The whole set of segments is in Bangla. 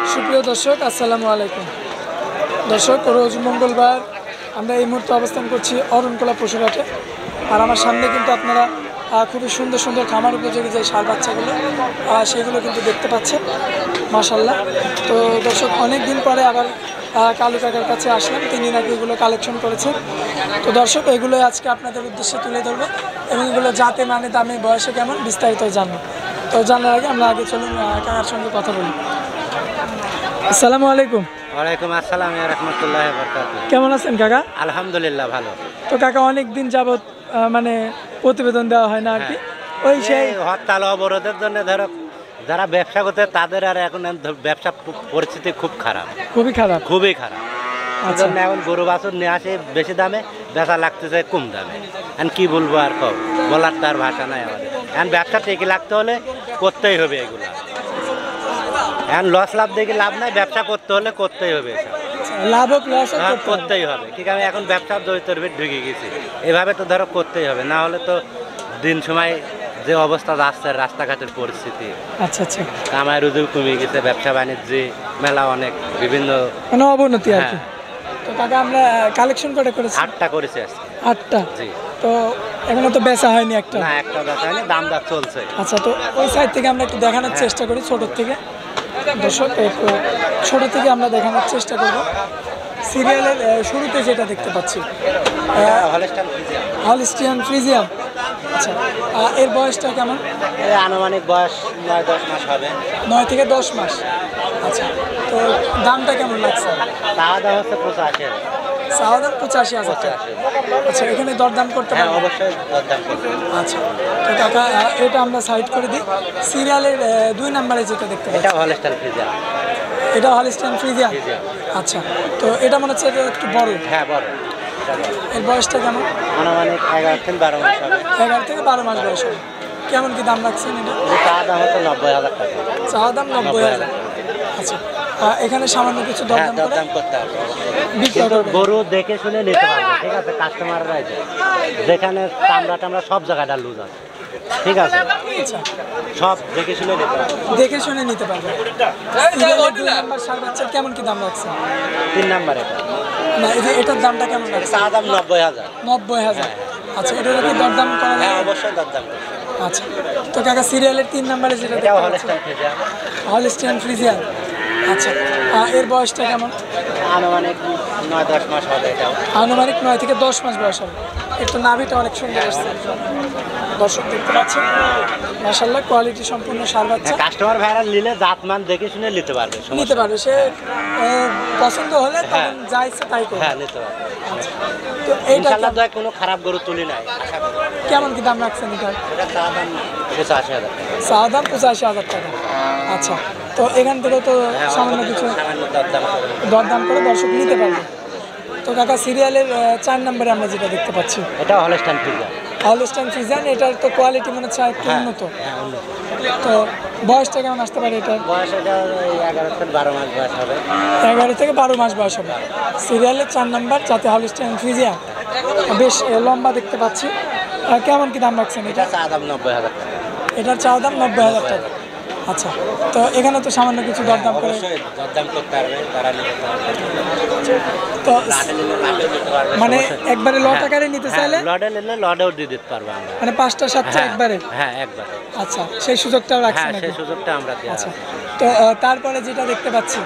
সুপ্রিয় দর্শক, আসসালামু আলাইকুম। দর্শক, রোজ মঙ্গলবার আমরা এই মুহূর্তে অবস্থান করছি অরণকোলা পশুরহাটে। আর আমার সামনে কিন্তু আপনারা খুবই সুন্দর সুন্দর খামার উপযোগী যে ষাঁড় বাচ্চাগুলো সেগুলো কিন্তু দেখতে পাচ্ছেন, মাশাল্লাহ। তো দর্শক, অনেক দিন পরে আবার কালু কাকার কাছে আসলাম, তিনি নাকি এগুলো কালেকশন করেছেন। তো দর্শক, এগুলো আজকে আপনাদের উদ্দেশ্যে তুলে ধরবো এবং এগুলো যাতে মানে দামে বয়সে কেমন বিস্তারিত জানবো। তো জানার আগে আমরা চলুন কাকার সঙ্গে কথা বলি। আসসালামু আলাইকুম। ওয়ালাইকুম আসসালাম ওয়া রাহমাতুল্লাহি ওয়া বারাকাতুহু। কেমন আছেন কাকা? আলহামদুলিল্লাহ ভালো। তো কাকা, অনেক দিন যাবত মানে প্রতিবেদন দেওয়া হয় না আর কি। ওই সেই হরতাল অবরোধের জন্য ধরো যারা ব্যবসা করতে তাদের আর এখন ব্যবসা পরিস্থিতি খুব খারাপ, খুবই খারাপ। খুবই খারাপ। আচ্ছা। এখন গরু বাছুর নিয়ে আসে বেশি দামে, বেচা লাগতেছে কম দামে। এখন কি বলবো আর কব, বলার তার ভাষা নাই আমাদের। এখন ব্যবসা টিকে লাগতে হলে করতেই হবে এগুলা। এখন লস লাভ দেখে লাভ নাই, ব্যবসা করতে হলে করতেই হবে। লাভ হোক লস হোক করতেই হবে, ঠিক আছে। এখন ব্যবসার জড়িতর ঢুকে গেছি, এভাবে তো ধরো করতেই হবে, না হলে তো দিন সময় যে অবস্থা যাচ্ছে রাস্তাঘাটের পরিস্থিতি, আচ্ছা আচ্ছা, কামাই রুজু কমে গেছে, ব্যবসা বাণিজ্য মেলা অনেক বিভিন্ন মানে অবনতি আর কি। তো কাকা, আমরা কালেকশন করেছি 8টা করেছি আজকে। 8টা? জি। তো এখনো তো বেচা হয়নি একটা? না, একটা বেচা হয়নি, দাম দর চলছে। আচ্ছা, তো ওই সাইড থেকে আমরা একটু দেখানোর চেষ্টা করি, ছোটোর থেকে। দর্শক, একটু ছোটো থেকে আমরা দেখানোর চেষ্টা করব। সিরিয়ালের শুরুতে যেটা দেখতে পাচ্ছি হলস্টিয়ান ফ্রিজিয়ান। আচ্ছা, এর বয়সটা কেমন? আনুমানিক বয়স 9-10 মাস হবে। 9 থেকে 10 মাস। আচ্ছা, তো দামটা কেমন লাগছে? চাওয়া দাম হচ্ছে 85,000। চাওয়া দাম 85,000 টাকা। আচ্ছা, এখানে দরদাম করতে হ্যাঁ, পারবেন? অবশ্যই দরদাম করতে। আচ্ছা, তো কাকা, এটা আমরা সাইড করে দিই। সিরিয়ালের 2 নম্বরে যেটা দেখতে পাচ্ছি, এটা হলস্টাইন ফ্রিজিয়ান। এটা হলস্টিয়ান ফ্রিজিয়ান। আচ্ছা, তো এটা মনে হচ্ছে এটা একটু বড়। হ্যাঁ, বড়। এর বয়সটা কেমন? আনুমানিক 11 থেকে 12 মাস হবে। 11 থেকে 12 মাস বয়স হবে। কেমন কি দাম রাখছেন এটা? চাওয়া দাম হচ্ছে 90,000 টাকা। চাওয়া দাম 90,000। আচ্ছা, এখানে সামান্য কিছু দরদাম করে দরদাম করতে হবে। বিক্রি করবেন? গরু দেখে শুনে নিতে পারবে, ঠিক আছে। কাস্টমাররা যেখানে চামড়া সব জায়গাটা লুজ আছে, ঠিক আছে। আচ্ছা, সব দেখে শুনে নিতে পারবে। দেখে শুনে নিতে পারবেন। সিরিয়ালের 2 নম্বর ষাঁড় বাচ্চার কেমন কি দাম রাখছেন? 3 নাম্বার এটা। না, এই যে এটার দামটা কেমন রাখছেন? চাওয়া দাম 90,000। 90,000। আচ্ছা, এটার কি দরদাম করা হ্যাঁ, যায়? অবশ্যই দরদাম করতে হবে। আচ্ছা, তো কাকা, সিরিয়ালের 3 নম্বরে যেটা এটাও দেখতে পাচ্ছি হলস্টাইন ফ্রিজিয়ান। Holstein Friesian. আচ্ছা, এর বয়সটা কেমন? আনুমানিক 9-10 মাস হবে এটাও। আনুমানিক 9 থেকে 10 মাস বয়স হবে। একটু নাভিটা অনেক সুন্দর আসছে, দর্শক দেখতে পাচ্ছেন। মাশাআল্লাহ, কোয়ালিটি সম্পূর্ণ ষাঁড় বাচ্চা। কাস্টমার ভাইরা নিলে জাতমান দেখে শুনে নিতে পারবে, নিতে পারবে সে, পছন্দ হলে তখন যা ইচ্ছে তাই করবে। হ্যাঁ, নিতে পারবে। আচ্ছা, তো এইটা ইনশাআল্লাহ দয় কোনো খারাপ গরু তুলি নাই, আশা করি। কেমন কি দাম রাখছেন এটার? এটা চাওয়া দাম 85,000 টাকা। চাওয়া দাম 85,000 টাকা। আচ্ছা, তো এখান থেকে তো সামান্য কিছু সামান্য দরদাম করবে। দরদাম করে দর্শক নিতে পারবে। তো কাকা, সিরিয়ালের 4 নম্বরে আমরা যেটা দেখতে পাচ্ছি এটা হলস্টাইন ফ্রিজিয়ান। Holstein Friesian. এটার তো কোয়ালিটি মনে হচ্ছে একটু উন্নত। হ্যাঁ, উন্নত। তো বয়সটা কেমন আসতে পারে এটার? বয়স এটা 11 থেকে 12 মাস বয়স হবে। 11 থেকে 12 মাস বয়স হবে। সিরিয়ালের 4 নম্বর, যাতে হলস্টাইন ফ্রিজিয়ান, বেশ লম্বা দেখতে পাচ্ছি। কেমন কি দাম রাখছেন এটা? এটা চাওয়া দাম 90,000 টাকা। এটার চাওয়া দাম 90,000 টাকা। আচ্ছা, তো এখানে তো সামান্য কিছু দরদাম করে অবশ্যই দরদাম করতে পারবে, তারা নিতে পারবে। তো লাটে নিলে লাটেও নিতে পারবে, মানে সমস্যা নেই। একবারে লট আকারে নিতে চাইলে লডে নিলে লডেও দিয়ে দিতে পারবো আমরা। মানে 5টা 7টা হ্যাঁ, একবারে? হ্যাঁ, একবারে। আচ্ছা, সেই সুযোগটাও হ্যাঁ, রাখছেন সেই নাকি? সুযোগটা আমরা দিই। আচ্ছা, তো তারপরে যেটা দেখতে পাচ্ছি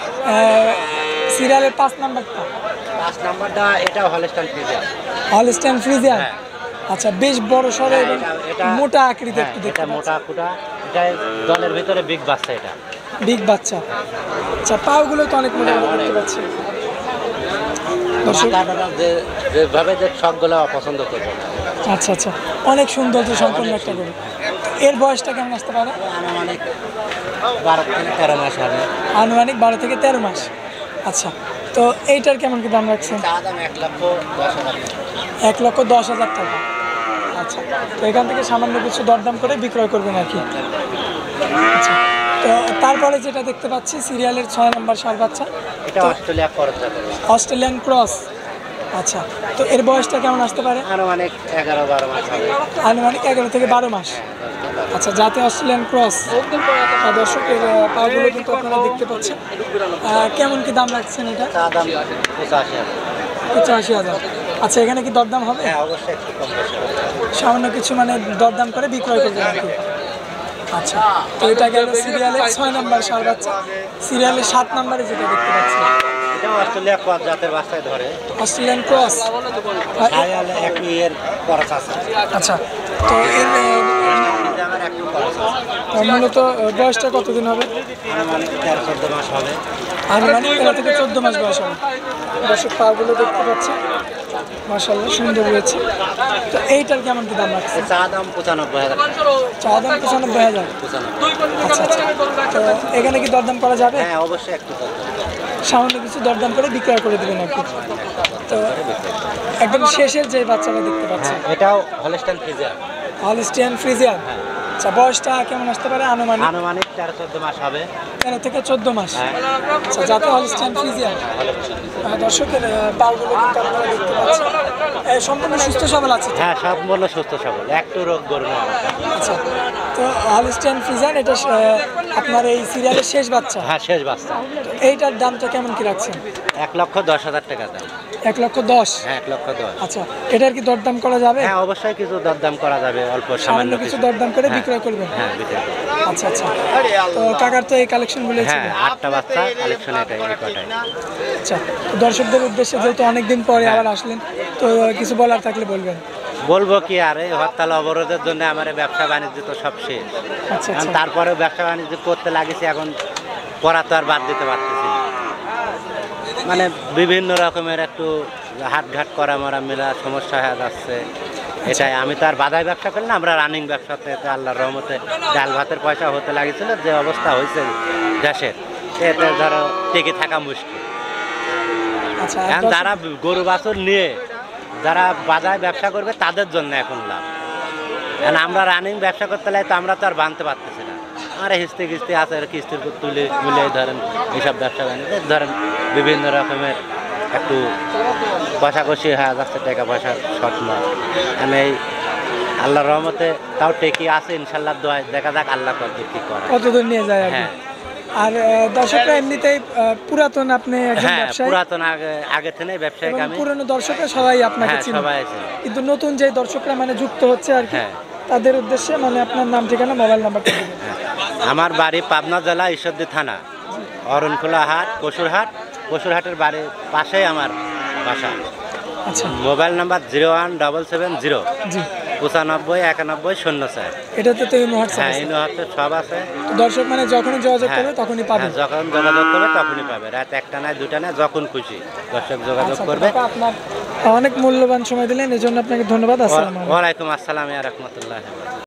সিরিয়ালের 5 নম্বরটা 5 নাম্বারটা এটা হলস্টাইন ফ্রিজিয়ান। Holstein Friesian. হ্যাঁ। আচ্ছা, বেশ বড় সড়ো এবং এটা- মোটা আকৃতি একটু এটা দেখতে পাচ্ছি। মোটা কুটা, এটা দলের ভিতরে বিগ বাচ্চা এটা। বিগ বাচ্চা। আচ্ছা, পাগুলো তো অনেক মোটা মোটা দেখতে পাচ্ছি। দর্শক, মাথাটা যেভাবে যে সবগুলো অপছন্দ করবে না। আচ্ছা আচ্ছা, অনেক সৌন্দর্য সম্পন্ন একটা গরু। এর বয়সটা কেমন আসতে পারে? আনুমানিক 12 থেকে 13 মাস হবে। আনুমানিক 12 থেকে 13 মাস। আচ্ছা, তো এইটার কেমন কি দাম রাখছেন? চাওয়া দাম 1,10,000 টাকা। 1,10,000 টাকা। আচ্ছা, তো এখান থেকে সামান্য কিছু দরদাম করে বিক্রয় করবেন আর কি। আচ্ছা, তো তারপরে যেটা দেখতে পাচ্ছি সিরিয়ালের 6 নম্বর ষাঁড় বাচ্চা, এটা অস্ট্রেলিয়া খরচ যাবে। Australian cross. আচ্ছা, তো এর বয়সটা কেমন আসতে পারে? আনুমানিক 11-12 মাস হবে। আনুমানিক 11 থেকে 12 মাস। আচ্ছা, জাতে অস্ট্রেলিয়ান ক্রস। দর্শকের পাগুলো কিন্তু আপনারা দেখতে পাচ্ছেন। কেমন কি দাম রাখছেন এটা? চা দাম 85,000। 85,000। আচ্ছা, এখানে কি দরদাম হবে? হ্যাঁ, অবশ্যই একটু কম বেশি হবে। সামান্য কিছু মানে দরদাম করে বিক্রয় করবেন আর কি। আচ্ছা, তো এটা গেল সিরিয়ালের 6 নাম্বার ষাঁড় বাচ্চা। সিরিয়ালের 7 নাম্বারে যেটা দেখতে পাচ্ছি, এটা অস্ট্রেলিয়া ক্রস জাতের বাচ্চায় ধরে। Australian cross. ছায়ালে এক ইয়ের খরচ আছে। আচ্ছা, তো এর আমার একটু খরচ আছে। মূলত বয়সটা কতদিন হবে? মানে 13-14 মাস হবে। আর মানে 13 থেকে 14 মাস বয়স হবে। দর্শক পাগুলো দেখতে পাচ্ছি, মাশাআল্লাহ সুন্দর রয়েছে। তো এইটার কেমন কি দাম রাখছে? চা দাম 95,000। চা দাম 95,000। 95। আচ্ছা আচ্ছা, তো এখানে কি দরদাম করা যাবে? হ্যাঁ, অবশ্যই একটু কম। সামান্য কিছু দরদাম করে বিক্রয় করে দেবেন আর কি। তো একদম শেষের যে বাচ্চাটা দেখতে পাচ্ছি, হ্যাঁ, এটাও হলস্টাইন ফ্রিজিয়ান। Holstein Friesian. আচ্ছা, বয়সটা কেমন আসতে পারে আনুমানিক? আনুমানিক 13-14 মাস হবে। 13 থেকে 14 মাস। হ্যাঁ, আচ্ছা, যাতে হলস্টিয়ান ফ্রিজিয়ান। দর্শকের পাগুলো কিন্তু আপনারা দেখতে পাচ্ছেন, সম্পূর্ণ সুস্থ সবল আছে তো? হ্যাঁ, সব মূল্য সুস্থ সবল, একটু রোগ গরু না। আচ্ছা, তো হলস্টিয়ান ফ্রিজিয়ান এটা আপনার এই সিরিয়ালের শেষ বাচ্চা। হ্যাঁ, শেষ বাচ্চা। এইটার দামটা কেমন কি রাখছেন? 1,10,000 টাকা দাম। 1,10,000। হ্যাঁ, 1,10,000। আচ্ছা, এটার কি দরদাম করা যাবে? হ্যাঁ, অবশ্যই কিছু দরদাম করা যাবে, অল্প সামান্য সামান্য কিছু দরদাম করে হ্যাঁ, বিক্রয় করবেন। হ্যাঁ, বিক্রয় করব। আচ্ছা আচ্ছা, তো কাকার তো এই কালেকশনগুলো ছিল। হ্যাঁ, 8টা বাচ্চা কালেকশন এটাই, এই কটাই। আচ্ছা, তো দর্শকদের উদ্দেশ্যে যেহেতু অনেকদিন পরে আবার আসলেন, তো কিছু বলার থাকলে বলবেন। বলবো কি আর, এই হরতাল অবরোধের জন্য আমার এই ব্যবসা বাণিজ্য তো সব শেষ। আচ্ছা এখন আচ্ছা, তারপরেও ব্যবসা বাণিজ্য করতে লাগেছি, এখন করা তো আর বাদ দিতে পারতেছি না। মানে বিভিন্ন রকমের একটু হাটঘাট করা মরা মেলা সমস্যা হয়ে যাচ্ছে। এটাই, আমি তো আর বাধাই ব্যবসা করি না, আমরা রানিং ব্যবসাতে আল্লাহর রহমতে ডাল ভাতের পয়সা হতে লাগেছিল। যে অবস্থা হয়েছে দেশের, এতে ধরো টিকে থাকা মুশকিল। আচ্ছা, এখন যারা গরু বাছুর নিয়ে যারা বাজারে ব্যবসা করবে তাদের জন্য এখন লাভ। এখন আমরা রানিং ব্যবসা করতে লাগে তো আমরা তো আর বানতে পারতেছি না। আর কিস্তি কিস্তি আছে, কিস্তির তুলে মিলিয়ে ধরেন এইসব ব্যবসা বাণিজ্য ধরেন বিভিন্ন রকমের একটু কষাকষি হয়ে যাচ্ছে, টাকা পয়সার শর্ট নয়। মানে এই আল্লাহর রহমতে তাও টেকি আছে ইনশাল্লাহ, দোয়া দেখা যাক আল্লাহ কতদূর কি করে। কতদূর নিয়ে যায় আর কি। হ্যাঁ, আর দর্শকরা এমনিতেই পুরাতন, আপনি একজন হ্যাঁ, ব্যবসায়ী, পুরাতন আগে থেকে ব্যবসায়িক এবং আমি। পুরনো দর্শকরা সবাই আপনাকে হ্যাঁ, চিনে, সবাই আছে। কিন্তু নতুন যে দর্শকরা মানে যুক্ত হচ্ছে আর কি, হ্যাঁ, তাদের উদ্দেশ্যে মানে আপনার নাম ঠিকানা মোবাইল নাম্বারটা দিবেন। আমার বাড়ি পাবনা জেলা ঈশ্বরদী থানা, অরণখোলা হাট, পশুরহাটের বাড়ির পাশেই আমার বাসা। আচ্ছা, মোবাইল নাম্বার 01770 জি, 959104। এটাতে তো এই হোয়াটসঅ্যাপ হ্যাঁ, আছে। এই হচ্ছে সব আছে। তো দর্শক মানে যখনই যোগাযোগ হ্যাঁ, করবে তখনই পাবে। হ্যাঁ, যখন যোগাযোগ করবে তখনই পাবে, রাত 1টা নয় 2টা নয়, যখন খুশি দর্শক যোগাযোগ আচ্ছা, করবে। কাকা, আপনার অনেক মূল্যবান সময় দিলেন, এই জন্য আপনাকে ধন্যবাদ। আসসালামু আলাইকুম। ওয়ালাইকুম আসসালাম ওয়া রাহমাতুল্লাহ।